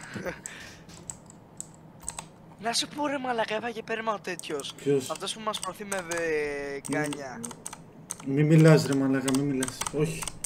Να σου πω ρε μαλάκα, έφαγε πέρμα ο τέτοιος. Ποιος? Αυτός που μας προωθεί με γκάνια. Μη μιλάς ρε μαλάκα, μη μιλάς. Όχι.